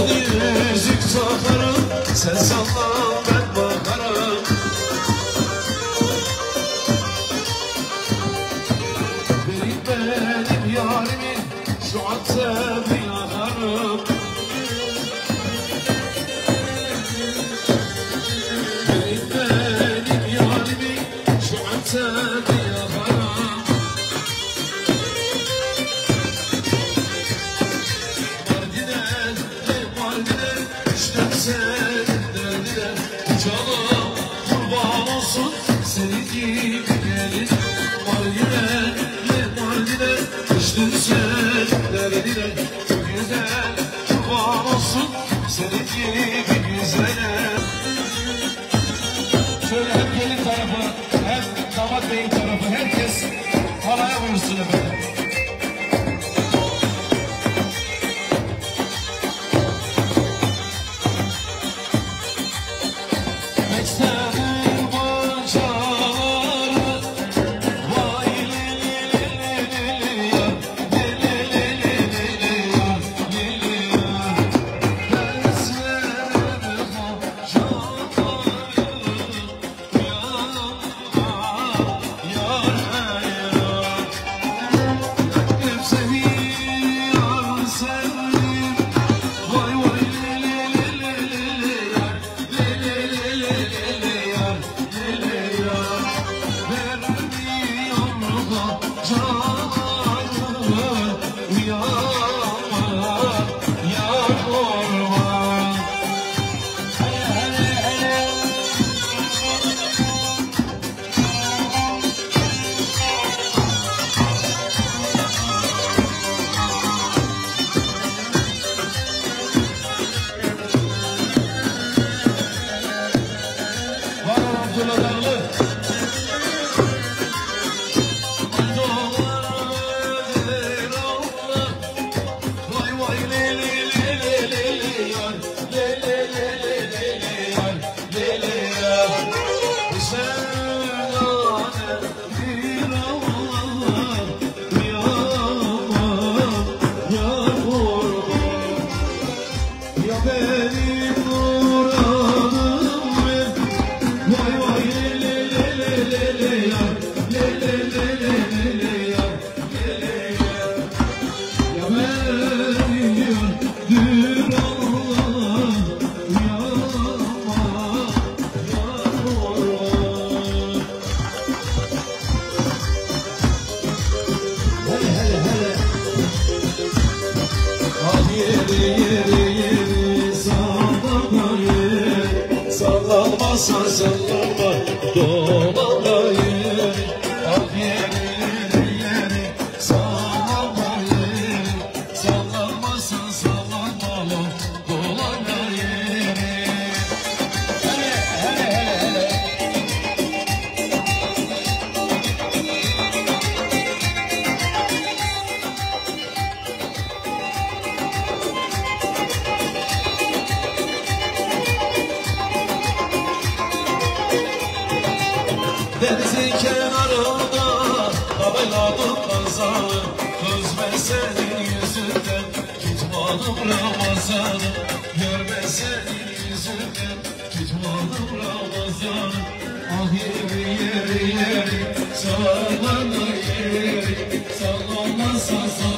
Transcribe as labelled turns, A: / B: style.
A: yüzük takarım, sen salla ben bakarım. Benim yarimi şu an tabi yakarım. Benim yarimi şu an tabi yakarım. Mardin'e düştüm senin derdine, canım kurban olsun senin gibi gelin. Mardin'e düştüm senin derdine, çok güzel kurban olsun senin gibi güzele. Şöyle hem gelin tarafı hem damat beyin tarafı herkes halaya vursun efendim.
B: Sallanmazsan sallama dolama yeri, al yeri sallama yeri, sallanmazsan sallama dolama yeri. Hele.
A: Denizin kenarında tabeladım pazarı, kız ben senin yüzünden tutmadım Ramazan'ı. Görme senin yüzünden tutmadım Ramazan'ı. Ah yeri sallanma yeri, sallanmazsan sallanma.